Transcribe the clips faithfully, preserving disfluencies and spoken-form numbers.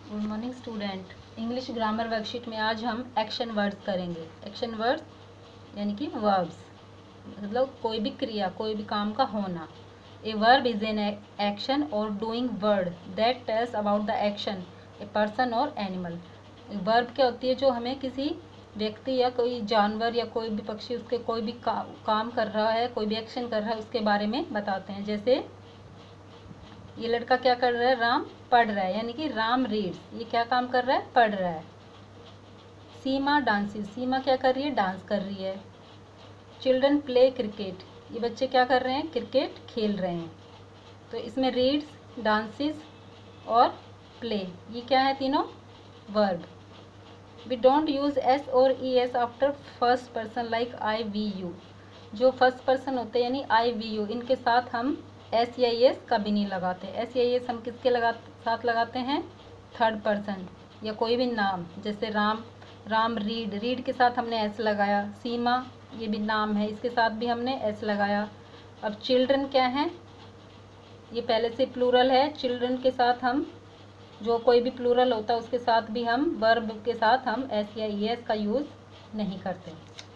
Good morning student. English grammar worksheet में आज हम एक्शन वर्ड्स करेंगे। एक्शन वर्ड्स यानी कि वर्ब्स, मतलब कोई भी क्रिया, कोई भी काम का होना। A verb is an action or doing word that tells about the action a person or animal. Verb क्या होती है? जो हमें किसी व्यक्ति या कोई जानवर या कोई भी पक्षी उसके कोई भी का, काम कर रहा है, कोई भी एक्शन कर रहा है, उसके बारे में बताते हैं। जैसे ये लड़का क्या कर रहा है? राम पढ़ रहा है, यानी कि राम रीड्स। ये क्या काम कर रहा है? पढ़ रहा है। सीमा डांसेस, सीमा क्या कर रही है? डांस कर रही है। चिल्ड्रन प्ले क्रिकेट, ये बच्चे क्या कर रहे हैं? क्रिकेट खेल रहे हैं। तो इसमें रीड्स, डांसेस और प्ले, ये क्या है? तीनों verb. We don't use S or E S after first person like I we you. जो फर्स्ट पर्सन होते हैं यानी आई वी यू, इनके साथ हम एस या एस कभी नहीं लगाते। एस या एस हम किसके लगा साथ लगाते हैं? थर्ड पर्सन या कोई भी नाम। जैसे राम, राम रीड, रीड के साथ हमने एस लगाया। सीमा, ये भी नाम है, इसके साथ भी हमने एस लगाया। अब चिल्ड्रन क्या है? ये पहले से प्लूरल है। चिल्ड्रन के साथ हम जो कोई भी प्लूरल होता है उसके साथ भी हम वर्ब के साथ हम एस या एस का यूज़ नहीं करते।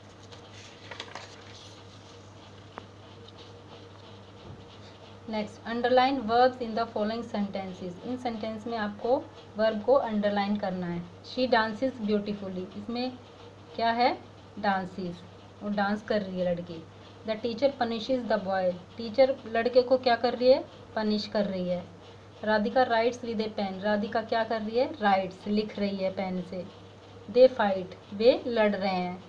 Next, underline verbs in the following sentences. इन सेंटेंस में आपको वर्ब को अंडरलाइन करना है। शी डांसेस ब्यूटीफुली, इसमें क्या है? डांसेस, वो डांस कर रही है लड़की। The teacher punishes the boy, teacher लड़के को क्या कर रही है? पनिश कर रही है। Radhika writes with a pen, Radhika क्या कर रही है? राइट्स, लिख रही है पेन से। दे फाइट, वे लड़ रहे हैं।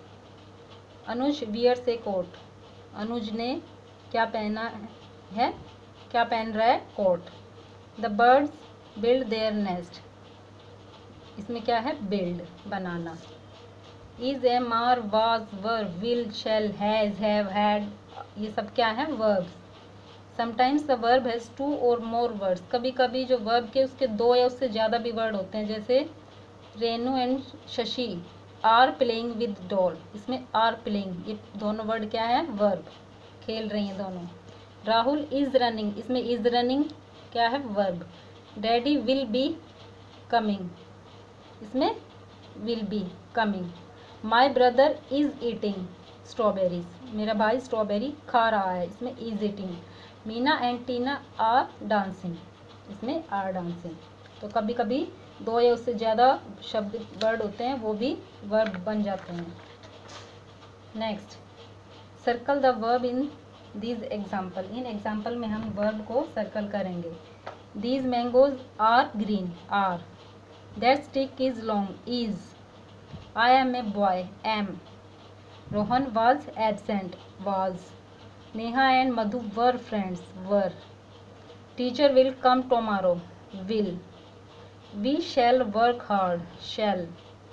अनुज वियर्स ए कोट, अनुज ने क्या पहना है? क्या पहन रहा है? Coat. The birds build their nest, इसमें क्या है? बिल्ड, बनाना। Is, am, are, was, were, will, shall, has, have, had, ये सब क्या है? Verbs. Sometimes the verb has two or more words, कभी कभी जो वर्ब के उसके दो या उससे ज़्यादा भी वर्ड होते हैं। जैसे Renu and Shashi are playing with doll, इसमें आर प्लेइंग, ये दोनों वर्ड क्या है? वर्ब, खेल रही हैं दोनों। राहुल इज रनिंग, इसमें इज रनिंग क्या है? Verb. Daddy will be coming, इसमें will be coming. My brother is eating strawberries, मेरा भाई स्ट्रॉबेरी खा रहा है, इसमें is eating. Meena and Tina are dancing, इसमें आर डांसिंग। तो कभी कभी दो या उससे ज़्यादा शब्द वर्ड होते हैं, वो भी वर्ब बन जाते हैं। Next, circle the verb in these example, इन एग्जाम्पल में हम वर्ब को सर्कल करेंगे। These mangoes are green, are. That stick is long, is. I am a boy, am. Rohan was absent, was. Neha and Madhu were friends, were. Teacher will come tomorrow, will. We shall work hard, shall.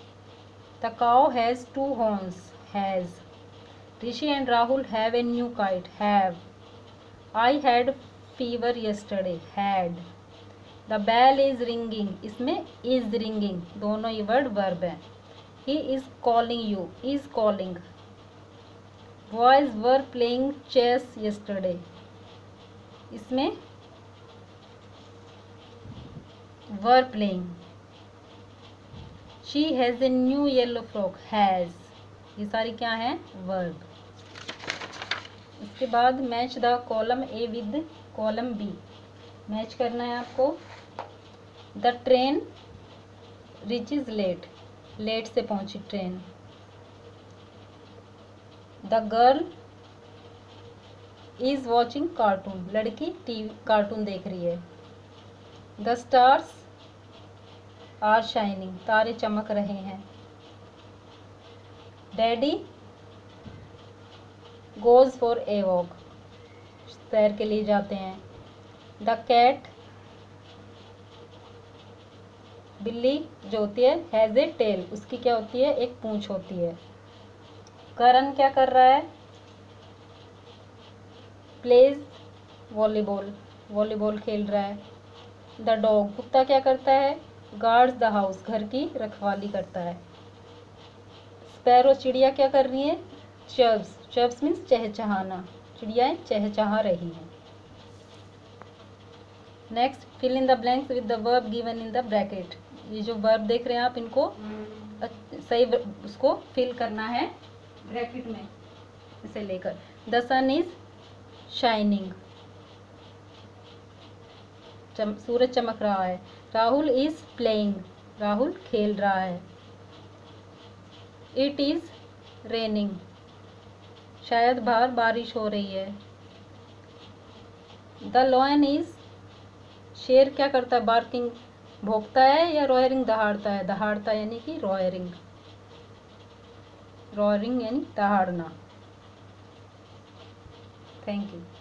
The cow has two horns, has. Rishi and Rahul have a new kite, have. I had fever yesterday, had. The bell is ringing, इसमें is ringing, दोनों ये word verb है। He is calling you, is calling. Boys were playing chess yesterday, इसमें were playing. She has a new yellow frock, has. ये सारी क्या है? Verb. इसके बाद match the column A with column B, match करना है आपको। The train reaches late, late से पहुंची train. The girl is watching cartoon, लड़की टीवी कार्टून देख रही है। द स्टार्स आर शाइनिंग, तारे चमक रहे हैं। Daddy goes for a walk, सैर के लिए जाते हैं। द कैट, बिल्ली जो होती है, हैज़ ए टेल, उसकी क्या होती है? एक पूंछ होती है। करण क्या कर रहा है? प्लेज वॉलीबॉल, वॉलीबॉल खेल रहा है। द डॉग, कुत्ता क्या करता है? गार्ड्स द हाउस, घर की रखवाली करता है। स्पैरो, चिड़िया क्या कर रही है? चर्प्स, चर्प्स मीन्स चहचहाना, चिड़ियाएँ चहचहा रही हैं। Next, fill in the blanks with the verb given in the bracket. ये जो वर्ब देख रहे हैं आप, इनको सही उसको फिल करना है ब्रैकेट में इसे लेकर। द सन इज शाइनिंग, चम, सूरज चमक रहा है। राहुल इज प्लेइंग, राहुल खेल रहा है। इट इज रेनिंग, शायद बाहर बारिश हो रही है। द लॉयन इज, शेर क्या करता है, बार्किंग, भौंकता है, या रॉयरिंग दहाड़ता है, दहाड़ता यानी कि रॉयरिंग, रॉयरिंग यानी दहाड़ना। Thank you.